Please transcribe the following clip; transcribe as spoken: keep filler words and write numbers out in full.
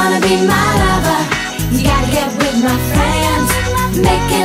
wanna be my lover, you gotta get with my friends, make it